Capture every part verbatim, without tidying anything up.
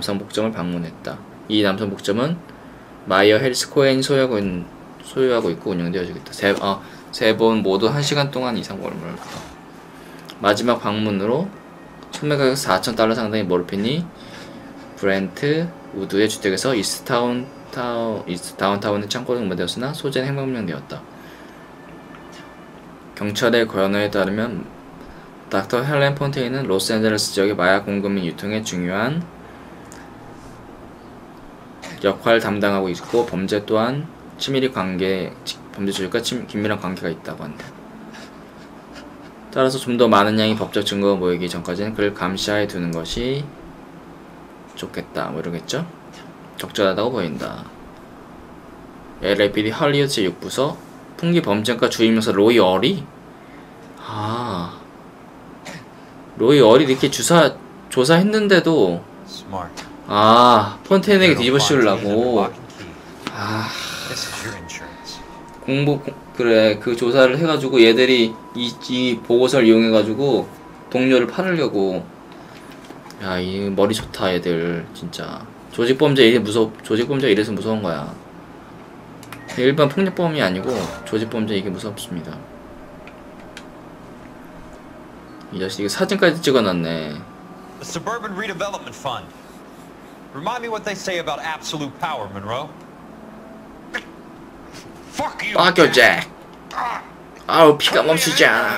남성 복점을 방문했다. 이 남성 복점은 마이어 헬스 코엔이 소유하고, 있, 소유하고 있고 운영되어지고 있다. 세, 어, 세 번 모두 한 시간 동안 이상 머물렀다. 마지막 방문으로 소매 가격 사천 달러 상당의 모르핀이 브렌트 우드의 주택에서 이스트타운 타운, 이스트 다운타운의 창고로 응모되었으나 소재는 행방불명되었다. 경찰의 권한에 따르면 닥터 헬렌 폰테인은 로스앤젤레스 지역의 마약 공급 및 유통에 중요한 역할을 담당하고 있고 범죄 또한 친밀히 관계, 범죄 조직과 친, 긴밀한 관계가 있다고 한다. 따라서 좀 더 많은 양의 법적 증거가 모이기 전까지는 그를 감시하에 두는 것이 좋겠다. 뭐 이러겠죠? 적절하다고 보인다. 엘에이피디 할리우드 제육 부서 풍기 범죄과 주임명사 로이 어리? 아, 로이 어리 이렇게 주사 조사했는데도 아 폰테인에게 뒤집어 씌우려고 아 공부 그래 그 조사를 해가지고 얘들이 이, 이 보고서를 이용해가지고 동료를 팔으려고. 야, 이 머리 좋다 얘들 진짜. 조직범죄 이래 무서 조직범죄 이래서 무서운 거야. 일반 폭력범이 아니고 조직범죄 이게 무섭습니다. 이 자식 이거 사진까지 찍어놨네. The Suburban Redevelopment Fund. Remind me what they say about absolute power, Monroe. Fuck you. Fuck you, Jack. 아우 피가 멈추지 않아.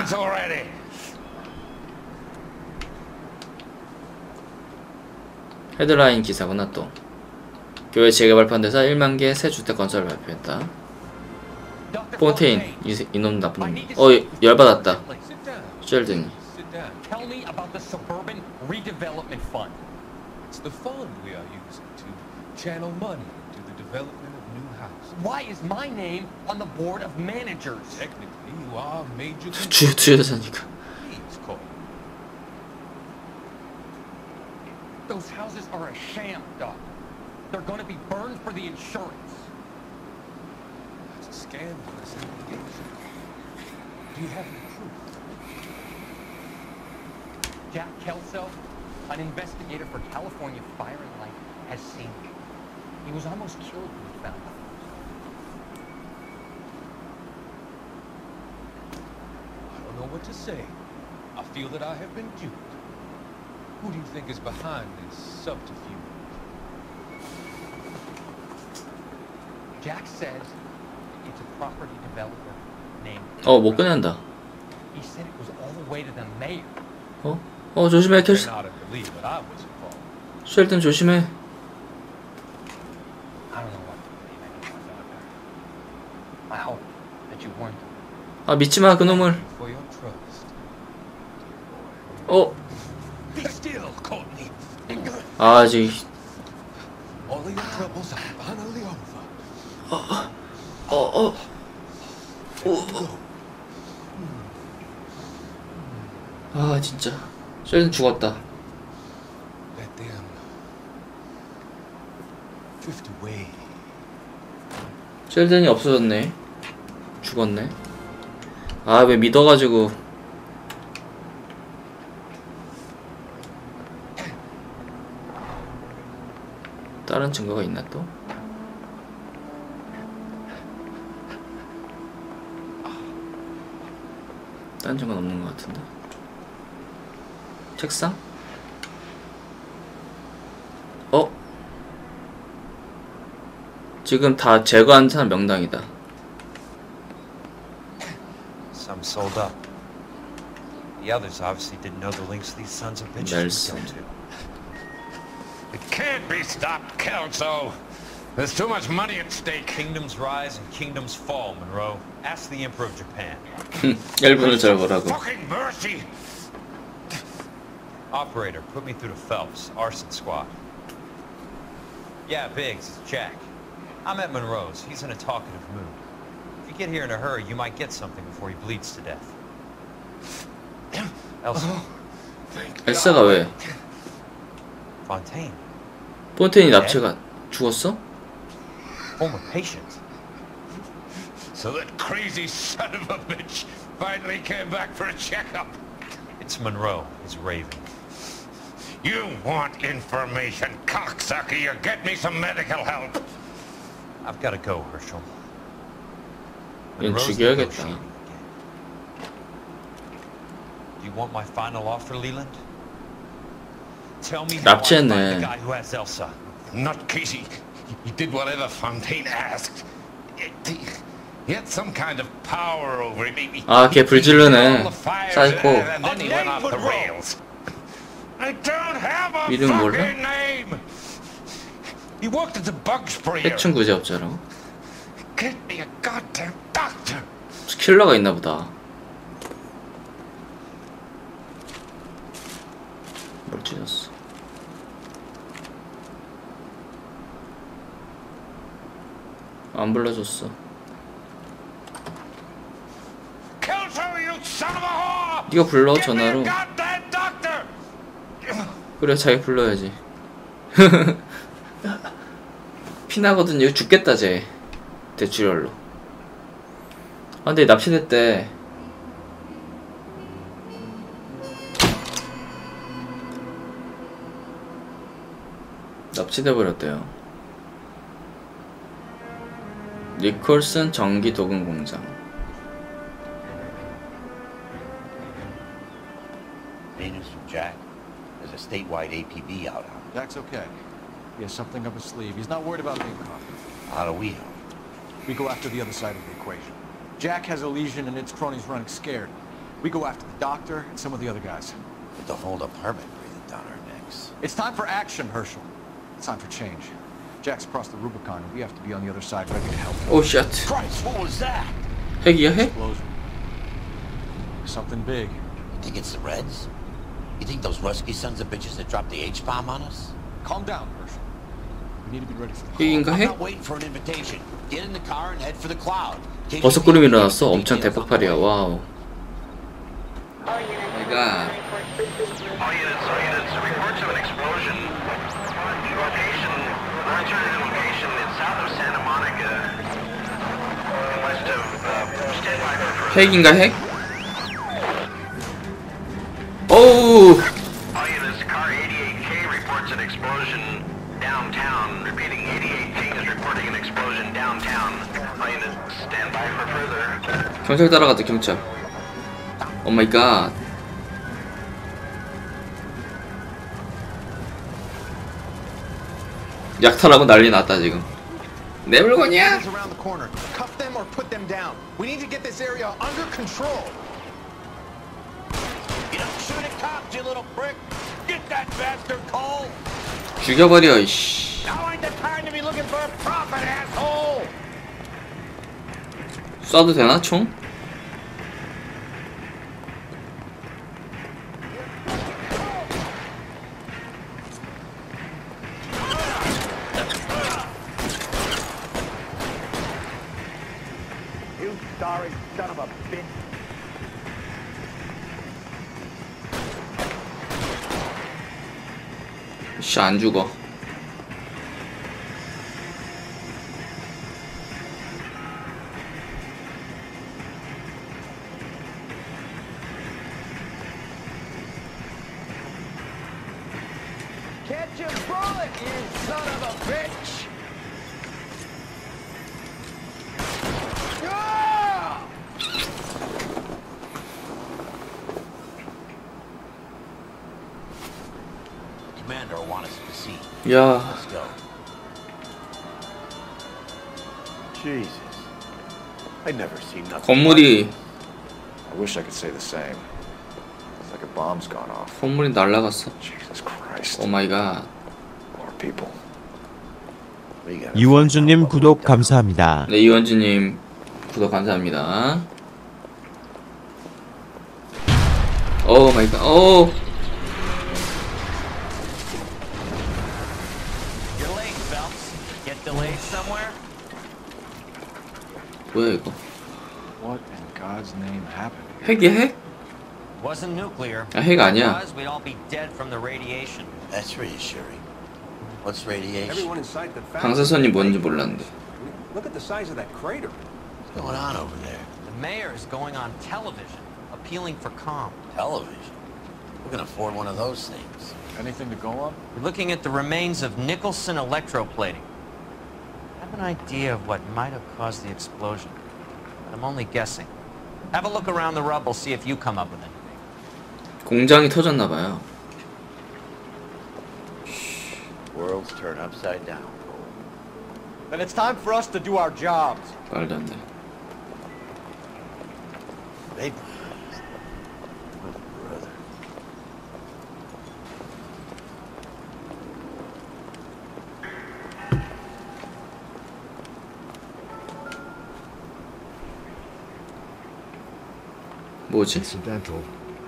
헤드라인 기사구나 또. 교회 재개발판대사 일만 개 새 주택 건설을 발표했다. 폰테인 이, 이놈 나쁜 놈. 어 열받았다. 쉘든이. Tell me about the Suburban Redevelopment Fund. It's the fund we are using to channel money to the development of new houses. Why is my name on the board of managers? Technically, you are a major. 주 주여사니까. Please call. Those houses are a sham, Doc. They're going to be burned for the insurance. That's a scandalous allegation. Do you have any proof? Jack Kelso, an investigator for California Fire and Light, has seen me. He was almost killed when he found out. I don't know what to say. I feel that I have been duped. Who do you think is behind this subterfuge? Jack says it's a property developer named. 어, 못 꺼낸다. He said it was all the way to the mayor. 어? 어 조심해 켈. Not to believe that I was involved. 쉘든 조심해. I don't know what to believe anymore, Doctor. I hope that you weren't. 아 믿지마 그놈을. For your trust. 어? Be still, Courtney. 아 지금. All of your troubles are finally over. 어. 어. 어. 어. 아 진짜. 쉘든 죽었다. Let them drift away. 쉘든이 없어졌네. 죽었네. 아 왜 믿어가지고. 다른 증거가 있나 또? 다른 증거는 없는 것 같은데. 책상? 어? 지금 다 제거한 사람 명당이다. Some sold up. The others obviously didn't know the links these sons of bitches would go to. It can't be stopped, Kelso. There's too much money at stake. Kingdoms rise and kingdoms fall, Monroe. Ask the Emperor of Japan. 일본을 잘 보라고. Fucking mercy! Operator, put me through to Phelps, arson squad. Yeah, Biggs, it's Jack. I'm at Monroe's. He's in a talkative mood. If you get here in a hurry, you might get something before he bleeds to death. Elsa. 엘사가 왜? Fontaine. 폰테인이 납치가 죽었어? Former patient. So that crazy son of a bitch finally came back for a checkup. It's Monroe. He's raving. You want information, cocksucker. You get me some medical help. I've got to go, Herschel. 얘는 Monroe's 죽여야겠다. negotiating again. Do you want my final offer, Leland? Tell me how I find the 납치했네. guy who has Elsa. Not Casey. He did whatever Fontaine asked. He, he had some kind of power over him. He, 아, 걔 불질르네. all the fires, 사이코. and then he went off the rails. I don't have a 이름 몰라? fucking name. He worked at the bug sprayer. 해충 구제업자라고? Get me a goddamn doctor. 킬러가 있나 보다. 뭘 찢었어? 안 불러줬어. Kelso, you son of a whore! 네가 불러 Get me a 전화로. goddamn doctor. 그래 자기 불러야지. 피나거든. 이거 죽겠다 쟤. 대출혈로. 아 근데 납치됐대. 납치돼 버렸대요. 니콜슨 전기 도금 공장. Any news from Jack? There's a statewide A P B out on him. Jack's okay. He has something up his sleeve. He's not worried about being caught. How do we help? We go after the other side of the equation. Jack has a legion and its cronies running scared. We go after the doctor and some of the other guys. With the whole department breathing down our necks. It's time for action, Herschel. It's time for change. Jack's crossed the Rubicon and we have to be on the other side ready to help. 오 쉣. Christ, what was that? 핵이야 핵? Explosion. Something big. You think it's the Reds? You think those Rusky sons of bitches that dropped the H-bomb on us? Calm down, Herschel. We need to be ready for the call. 핵인가 I'm 핵? not waiting for an invitation. Get in the car and head for the cloud. 버섯구름이 일어났어. 엄청 대폭발이야. 와우. 내가 All units, all units, reports of an explosion. Location, alternative location in south of Santa Monica. West of, uh, stand by for 핵인가 핵? 오우. all units, car eighty-eight K reports an explosion downtown. Repeating, eighty-eight K is reporting an explosion downtown. All units, stand by for further. 경찰 따라갔다 경찰. 오 마이 갓. 약탈하고 난리 났다 지금. 내 물건이야? Hands around the corner. Cuff them or put them down. We need to get this area under control. You don't shoot at cops, you little prick. Get that bastard cold. 죽여버려 이씨. Now ain't the time to be looking for a profit, asshole. 쏴도 되나 총? You sorry son of a bitch. 씨 안 죽어. Catch a bullet, you son of a bitch! Ah! Commander will want us to see. 야 Let's go. Jesus. I'd never seen nothing. 건물이 I wish I could say the same. It's like a bomb's gone off. 건물이 날라갔어. Jesus Christ. 오 마이 갓. More people. We gotta 이원주님 구독 감사합니다. 네 이원주님 구독 감사합니다. 오 마이 갓. 오. You're late, Phelps. Get delayed somewhere? 뭐야 이거? What in God's name happened? 핵이야 핵? Wasn't nuclear. 아, 핵 아니야. If it was, we'd all be dead from the radiation. That's reassuring. What's radiation? Everyone inside the factory. 방사선이 뭔지 몰랐는데. Look at the size of that crater. What's going on over there? The mayor is going on television, appealing for calm. Television? Who can afford one of those things? Anything to go on? We're looking at the remains of Nicholson electroplating. I have an idea of what might have caused the explosion, but I'm only guessing. Have a look around the rubble, see if you come up with anything. 공장이 터졌나 봐요. Worlds turn upside down. Then it's time for us to do our jobs. 말도 안 돼. Vapor. Oh, brother. 뭐지? Incidental.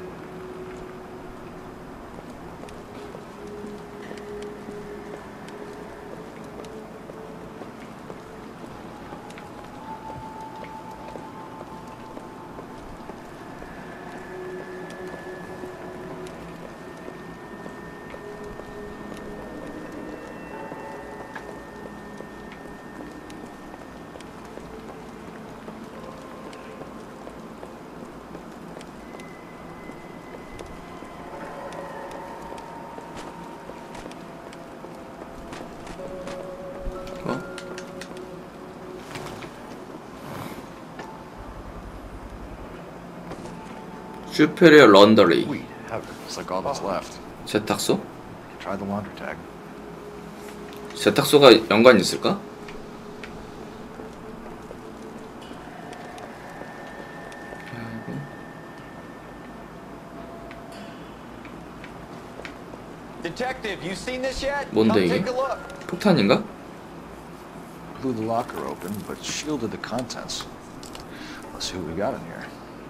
Superior Laundry. Sweet heaven. It's like all that's left. 세탁소? Try the laundry tag. 세탁소가 연관이 있을까? Detective, you seen this yet? 뭔데 Come 이게? take a look. 폭탄인가? Blew the locker open, but shielded the contents. Let's see what we got in here.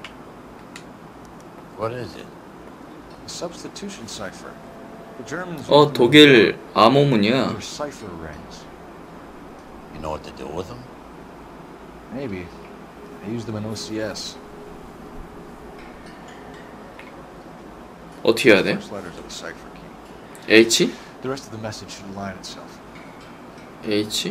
What is it? A substitution cipher. The Germans. 어, 독일 암호문이야. They're cipher rings. You know what to do with them? Maybe. I used them in O C S. 어떻게 해야 돼? First letters of the cipher key. H? The rest of the message should align itself. H?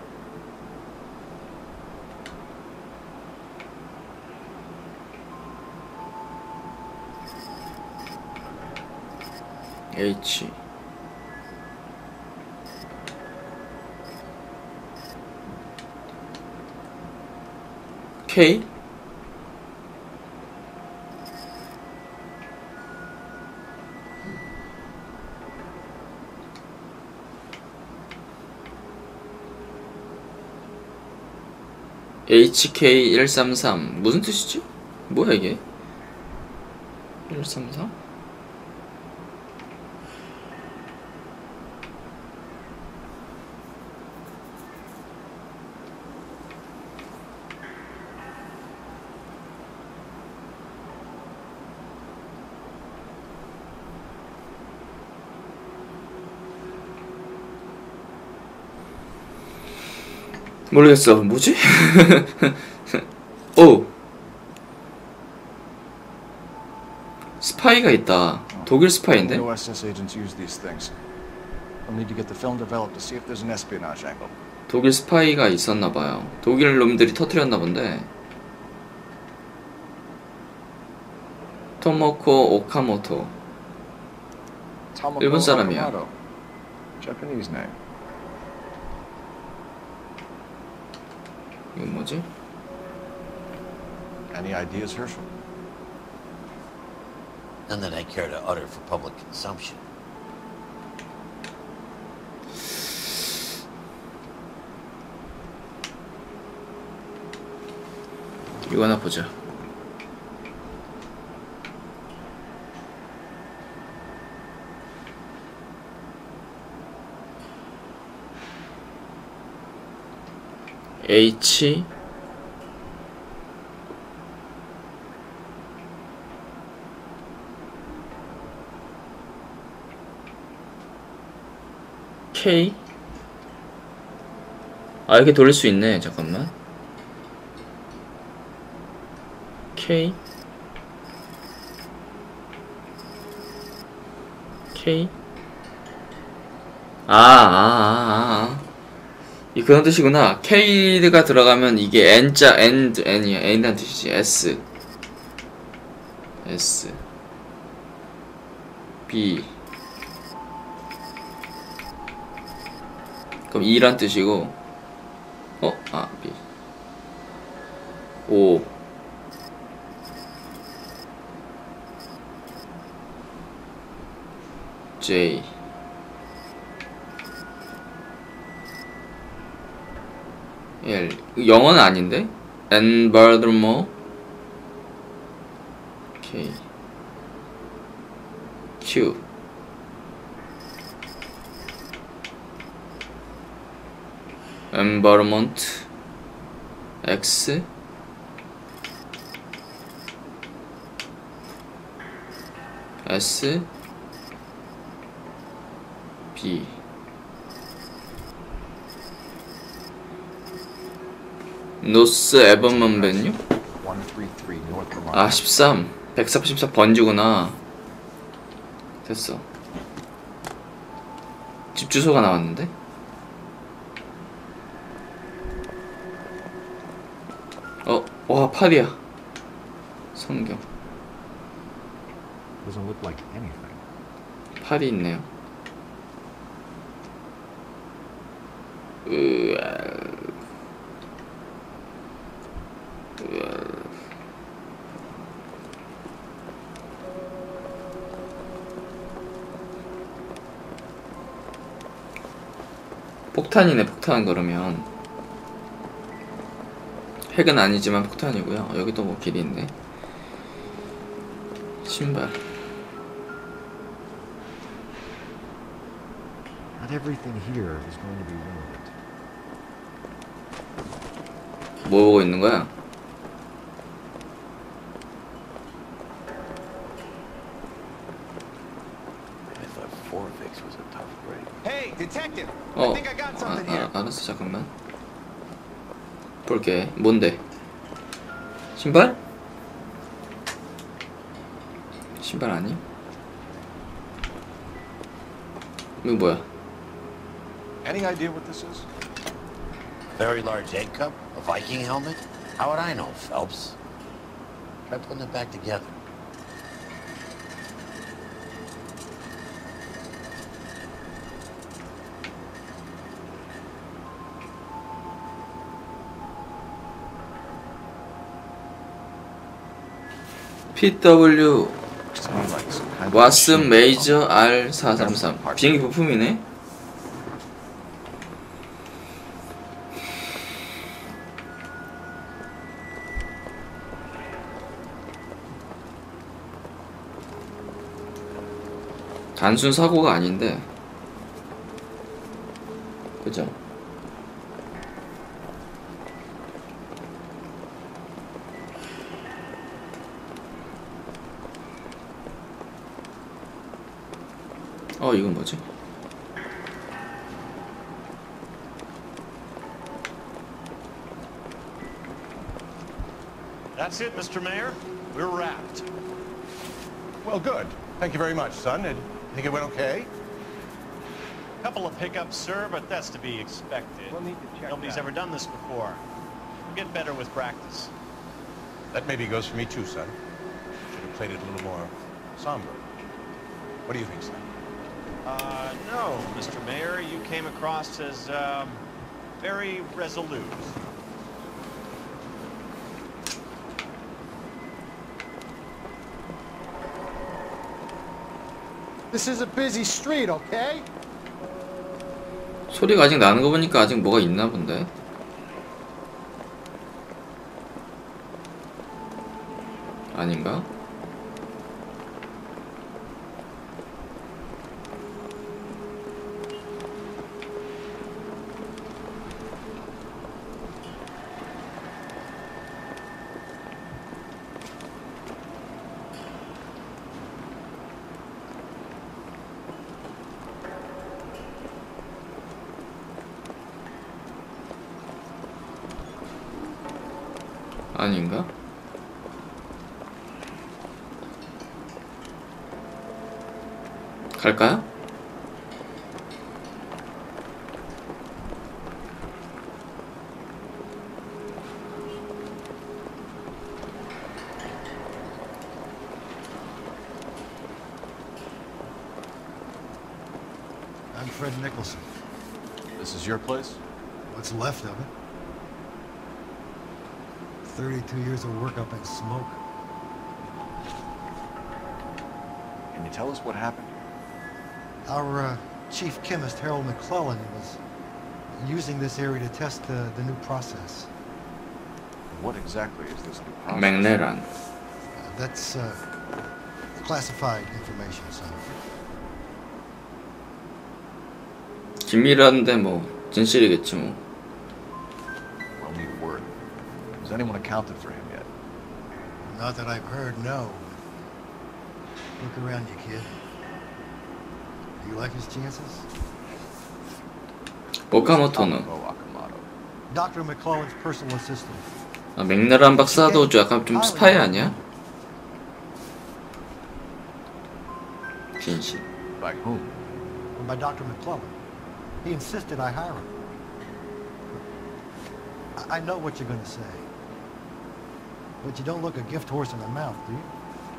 H K 에이치 케이 일삼삼 무슨 뜻이지? 뭐야 이게? 일삼삼? 모르겠어. 뭐지? 오! 스파이가 있다. 독일 스파이인데? O S S agents use these things. We'll need to get the film developed to see if there's an espionage angle. 독일 스파이가 있었나봐요. 독일 놈들이 터뜨렸나 본데. 토모코 오카모토. Tomoko 일본 사람이야. Okamoto. Japanese name. 이건 뭐지? Any ideas, Herschel? None that I care to utter for public consumption. 이거 하나 보자. H K 아 이렇게 돌릴 수 있네. 잠깐만. K K 아, 아, 아, 아. 이 그런 뜻이구나. K가 들어가면 이게 N자, N, N이야. N이란 뜻이지. S S B 그럼 이란 뜻이고, 어? 아, B. O. J. L. 영어는 아닌데? N. Baltimore. K. Q. Environment. X. S. B. 노스 에버먼 베뉴? 아 십삼 백사십사 번지구나. 됐어. 집 주소가 나왔는데? 어, 와 팔이야. 성경. Doesn't look like anything. 팔이 있네요. 으아. 으아. 폭탄이네. 폭탄. 그러면 핵은 아니지만 폭탄이고요. 여기도 뭐 길이 있네. 신발. Not everything here is going to be relevant. 뭐 보고 있는 거야? Hey, detective. 어, I think I got 아, something here. 아, 알았어. 잠깐만. 볼게. 뭔데? 신발? 신발 아니? 이거 뭐야? Any idea what this is? Very large egg cup? A Viking helmet? How would I know, Phelps? Try putting it back together. 피더블유 왓슨 메이저 알 사삼삼 비행기 부품이네? 단순 사고가 아닌데 그죠? 어 이건 뭐지? That's it, Mister Mayor. We're wrapped. Well, good. Thank you very much, son. I think it went okay? Couple of hiccups, sir, but that's to be expected. We'll need to check Nobody's that. ever done this before. We'll get better with practice. That maybe goes for me too, son. Should have played it a little more somber. What do you think, son? Uh, no, Mister Mayor. You came across as, um, very resolute. This is a busy street, okay? 소리가 아직 나는 거 보니까 아직 뭐가 있나 본데? 아닌가? 아닌가? 갈까요? I'm Fred Nicholson. This This is your place? What's left of it? thirty-two years of work up in smoke. Can you tell us what happened? Our uh, chief chemist, Harold McClellan, was using this area to test uh, the new process. What exactly is this new process? 맥레란. Uh, that's uh, classified information, son. 기밀한데 뭐 진실이겠지 뭐. We'll need word. Has anyone accounted for him yet? Not that I've heard, no. Look around you, kid. Do you like his chances? 오카모토는 Doctor McClellan's personal assistant. 아, 맥레란 박사도 좀 약간 좀 스파이 아니야? 진실. By whom? By Doctor McClellan. He insisted I hire him. I, I know what you're going to say. But you don't look a gift horse in the mouth, do you?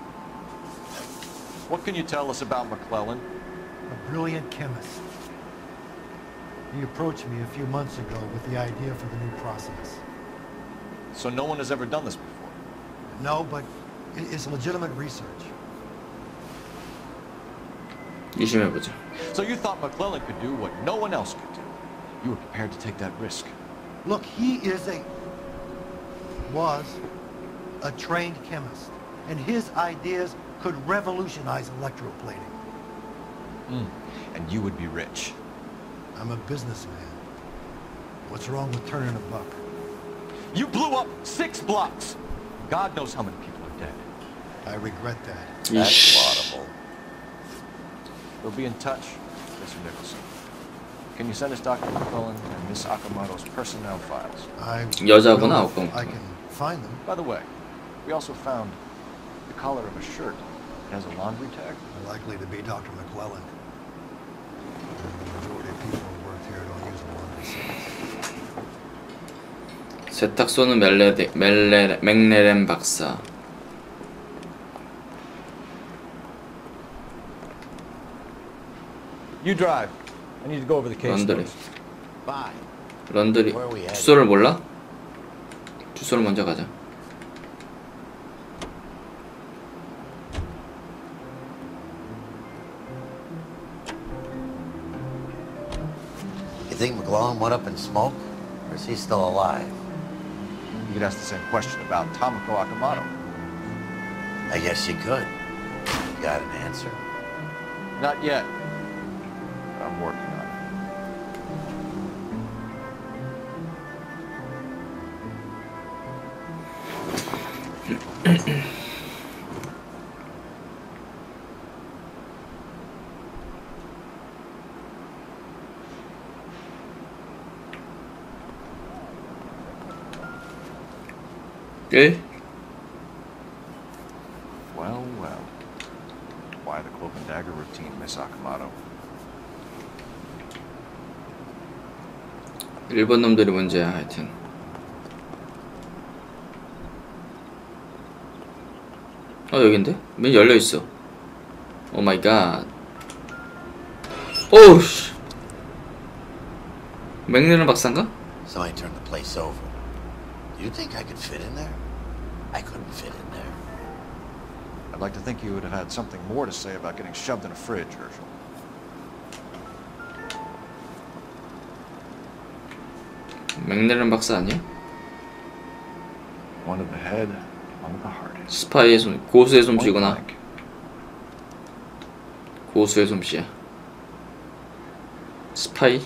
What can you tell us about McClellan? A brilliant chemist. He approached me a few months ago with the idea for the new process. So no one has ever done this before? No, but it, it's legitimate research. 의심해보자. So you thought McClellan could do what no one else could do. You were prepared to take that risk. Look, he is a... was a trained chemist. And his ideas could revolutionize electroplating. Mm. And you would be rich. I'm a businessman. What's wrong with turning a buck? You blew up six blocks. God knows how many people are dead. I regret that. That's laudable. We'll be in touch, Mister Nicholson. Can you send us Doctor McClellan and Miss Akamoto's personnel files? I 여자구나, will. 오카모토. I can find them. By the way, we also found the collar of a shirt. It has a laundry tag. Likely to be Doctor McClellan. The majority of people who work here don't use the laundry service. 세탁소는 멜레데, 멜레, 맥레렌 박사. You drive. I need to go over the case. 런드리. Fine. 런드리. Where are we headed? 주소를 몰라? 주소를 먼저 가자. You think McClellan went up in smoke? Or is he still alive? You could ask the same question about Tomoko Akamoto. I guess you could. You got an answer? Not yet. I'm working on it. 일? Well, well. Why the cloak and dagger routine, Miss Akamoto? 일본 놈들이 문제야 하여튼. 어 여긴데? 문 열려있어. 오 마이 갓. 오우 씨. 맥레란 박사인가? Somebody turned the place over. Do you think I could fit in there? I couldn't fit in there. I'd like to think you would have had something more to say about getting shoved in a fridge, Herschel. 맥레란 박사 아니야? One of the head, one of the heart. 스파이의 솜, 고수의 솜씨구나. 고수의 솜씨야. 스파이.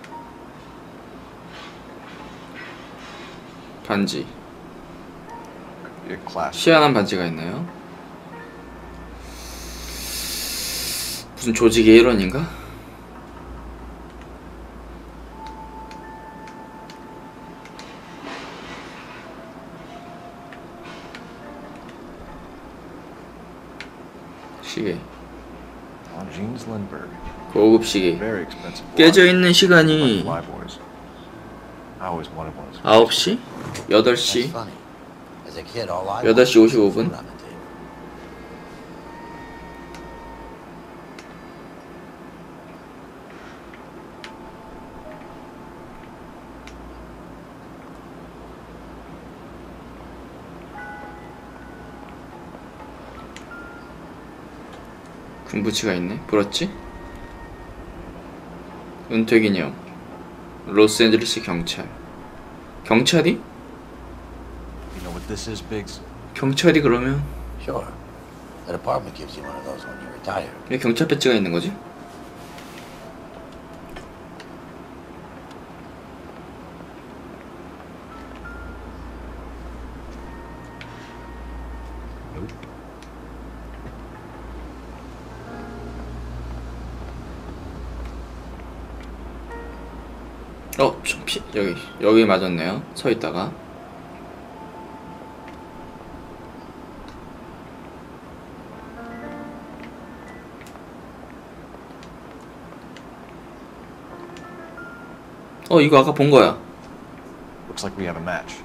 반지. 희한한 반지가 있나요? 무슨 조직의 일원인가? 시계. Jeans Lindbergh. 고급 시계. Very expensive. 깨져 있는 시간이 Flyboys. I always wanted one of those. 아홉 시? 여덟 시? That's funny. As a kid, all I 여덟 시 wanted was 오십오 food 분? on the table. 군부치가 있네. 부럽지? 은퇴기념. 로스앤젤레스 경찰. 경찰이? You know what this is, Biggs? 경찰이 그러면 Sure. The department gives you one of those when you retire. 왜 경찰 배지가 있는 거지? 어, 좀 피, 여기 여기 맞았네요. 서 있다가. 어, 이거 아까 본 거야. Looks like we have a match.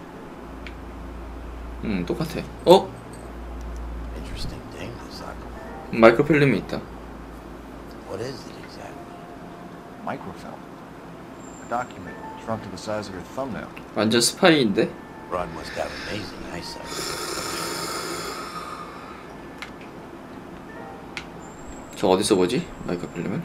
음, 똑같아. 어? Interesting thing, this article. 마이크로필름이 있다. What is it exactly? Microfilm. A document shrunk to the size of your thumbnail. 완전 스파이인데? Rod must have amazing eyesight. 저 어디서 보지? 마이크로필름을?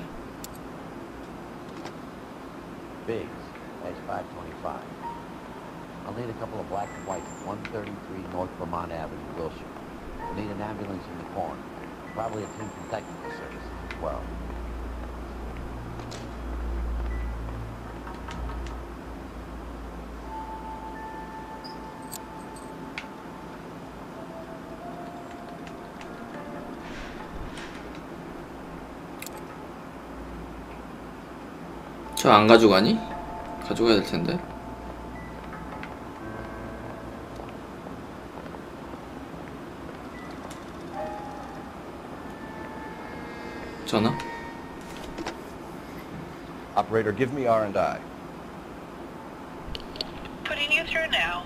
Biggs, page five twenty-five. I'll need a couple of black and whites at one thirty-three North Vermont Avenue, Wilshire. We'll need an ambulance in the corner. Probably a team from technical services as well. 저 안 가져가니? 가져가야 될 텐데. 전화? Operator, give me R and I. Putting you through now.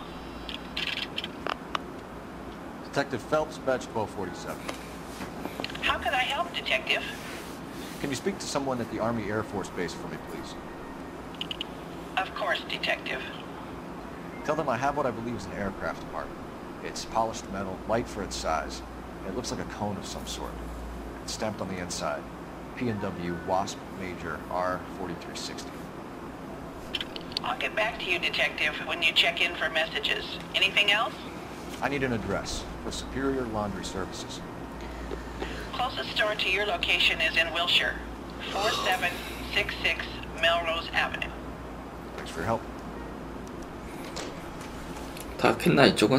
Detective Phelps, batch twelve forty-seven. How can I help, Detective? Can you speak to someone at the Army Air Force Base for me, please? Of course, Detective. Tell them I have what I believe is an aircraft part. It's polished metal, light for its size. It looks like a cone of some sort. It's stamped on the inside. P and W Wasp Major R forty-three sixty. I'll get back to you, Detective, when you check in for messages. Anything else? I need an address for Superior Laundry Services. Closest store to your location is in Wilshire, four seven six six Melrose Avenue. Thanks for your help. 다 캤나 이쪽은?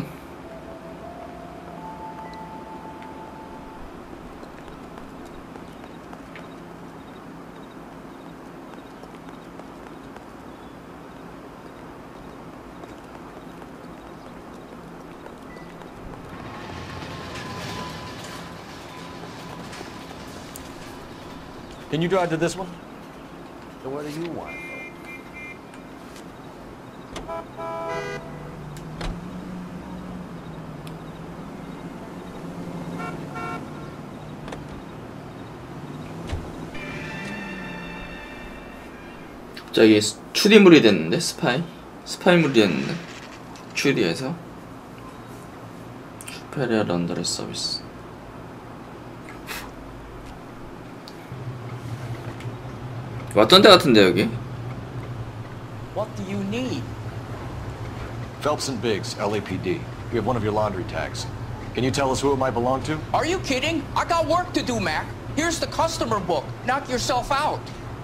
Can you drive to this one? So where do you want to go? 갑자기 추리물이 됐는데? 스파이? 스파이물이 됐는데? 추리에서 슈페리어 런더리 서비스. 왔던 데 같은데 여기? What do you need? Phelps and Biggs, L A P D. We have one of your laundry tags. Can you tell us who it might belong to? Are you kidding? I got work to do, Mac. Here's the customer book. Knock yourself out.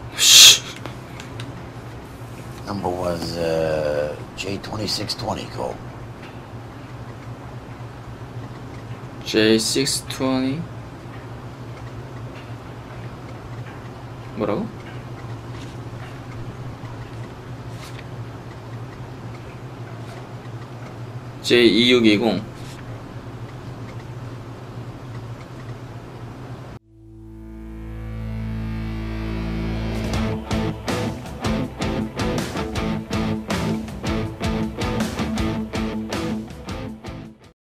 Number was uh, J twenty-six twenty, Cole. J six twenty. 뭐라고? J 이육이공.